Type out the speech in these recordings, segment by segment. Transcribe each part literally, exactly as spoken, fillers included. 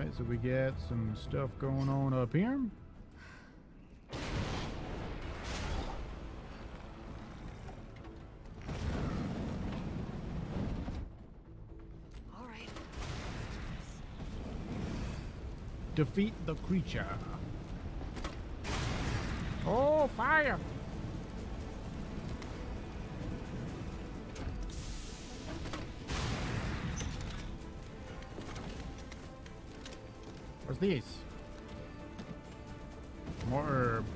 Alright, so we got some stuff going on up here. Alright. Defeat the creature. Oh, fire! What's this? More herb.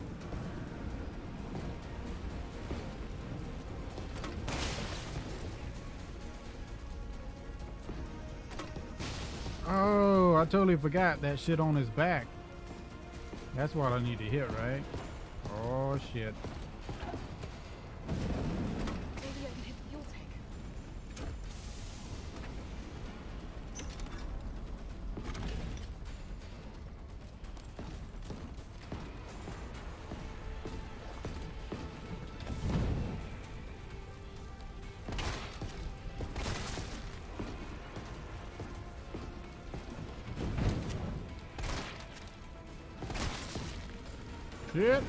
Oh, I totally forgot that shit on his back. That's what I need to hit, right? Oh, shit. Maybe I can hit the fuel tank. Shit.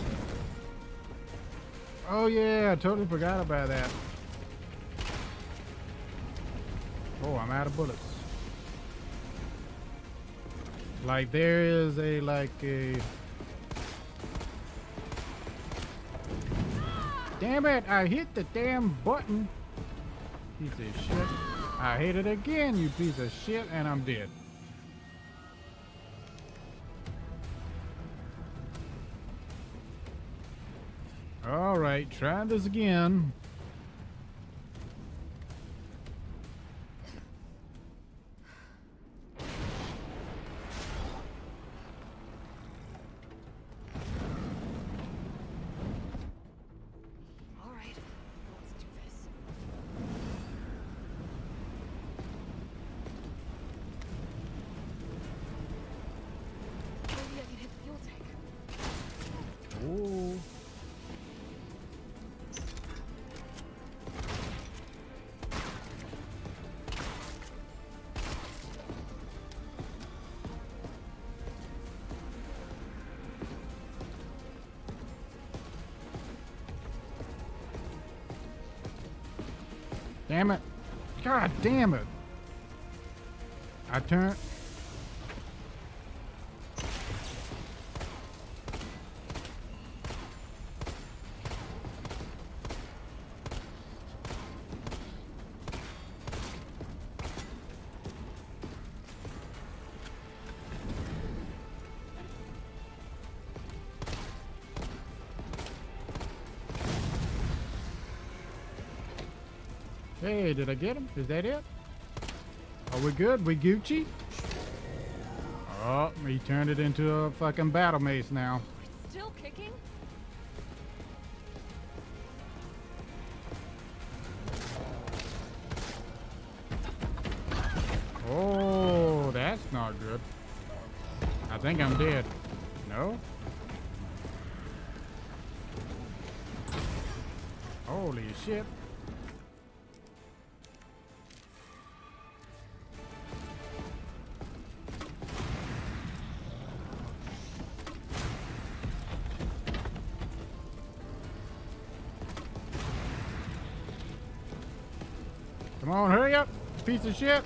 Oh yeah, I totally forgot about that. Oh, I'm out of bullets. Like there is a like a damn it, I hit the damn button. Piece of shit. I hit it again, you piece of shit, and I'm dead. Alright, try this again. Alright, let's do this. Maybe I can hit the fuel tank. Ooh. Damn it. God damn it. I turn. Hey, did I get him? Is that it? Are we good? We Gucci? Oh, he turned it into a fucking battle mace now. It's still kicking? Oh, that's not good. I think I'm dead. No? Holy shit. Come on, hurry up, piece of shit.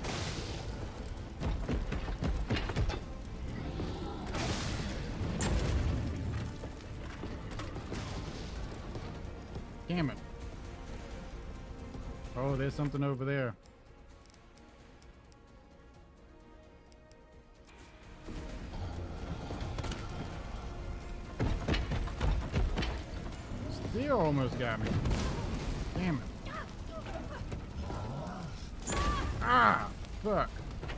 Damn it. Oh, there's something over there. Still almost got me. Damn it. Ah, fuck.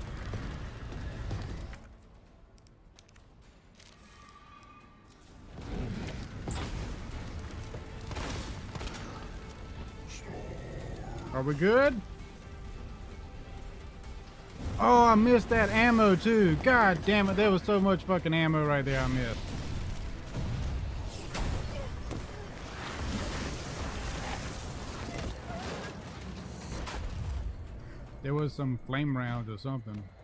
Are we good? Oh, I missed that ammo too. God damn it, there was so much fucking ammo right there I missed. There was some flame rounds or something.